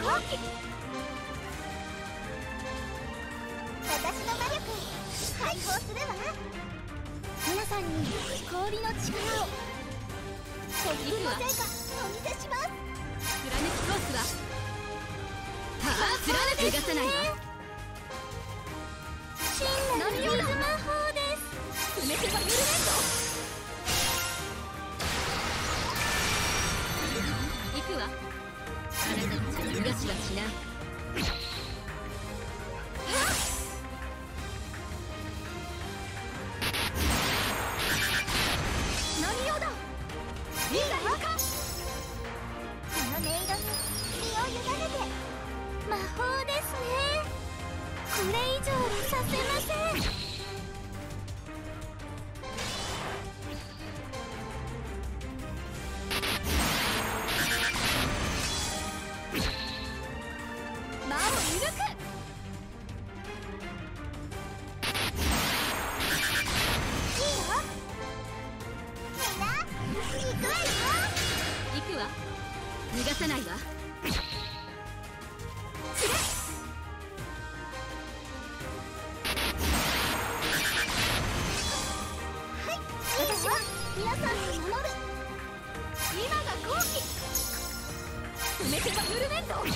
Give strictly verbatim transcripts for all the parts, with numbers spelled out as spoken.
私の魔力解放するわ。皆さんに氷の力を。特訓の成果お見せします。 貫きコースははあ、貫く逃がさないわ。 真なる水魔法です。 埋めてはゆるめんぞ。行くわ。あなたたちに逃がしはしない。 何よだ。いいかこの音色に身を委ねて。魔法ですね。これ以上はさせません。魔を射抜く。いいよ。みんな行くわよ。 行くわ。逃がさないわ。 私は皆さんを守る。今が好機。 埋めてはゆるめんぞ。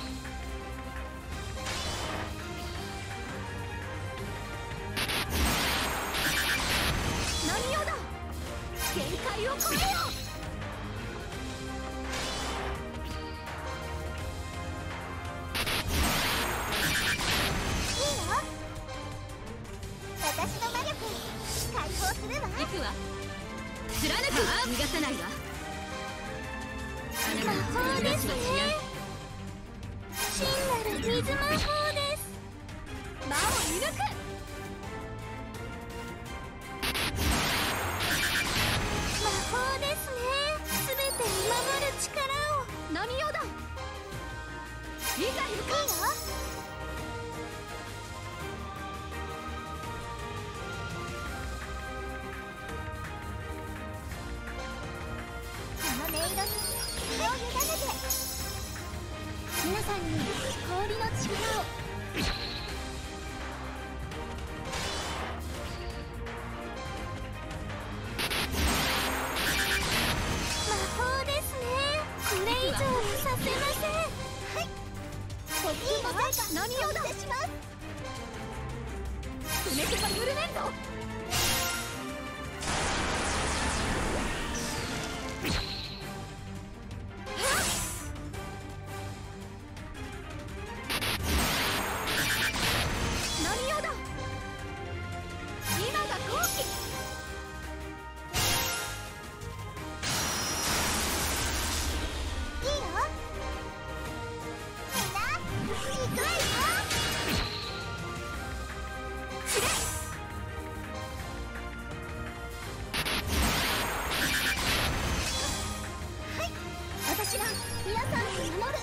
何よだ。 限界を超えよ。 いいよ。私の魔力解放するわ。 行くわ。貫く。逃がさないわ。 魔法ですね。真なる水魔法です。 魔を射抜く。 魔法ですね。すべてを守る力を。 何よだ。いざ行く。 いいよ。音色に身を委ねて。皆さんに氷の力を。魔法ですね。これ以上はさせません。はい。特訓の成果何を出します。 埋めてはゆるめんぞ。 私が皆さんを守る。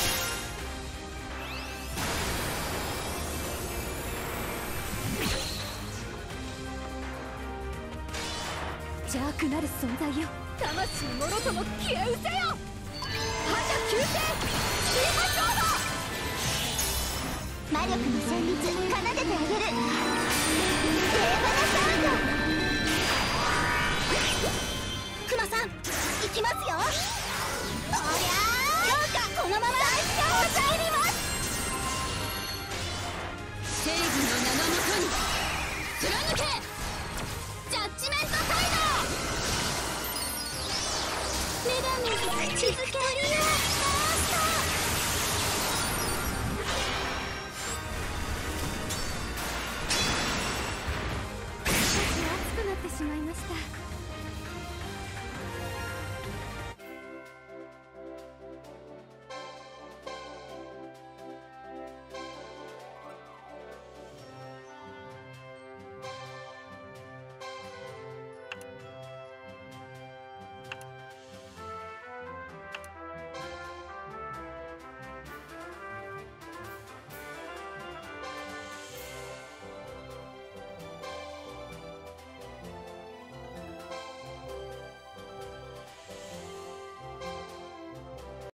邪悪なる存在よ。魂もろとも消え失せよ。覇者急転シーマショード。 魔力の旋律奏でてあげる。平和なサウンド。クマさん行きますよ。おりゃー。どうかこのままお帰ります。 正義の名のもとに貫け。ジャッジメントサイド。 女神が続けありよ。 少し熱くなってしまいました。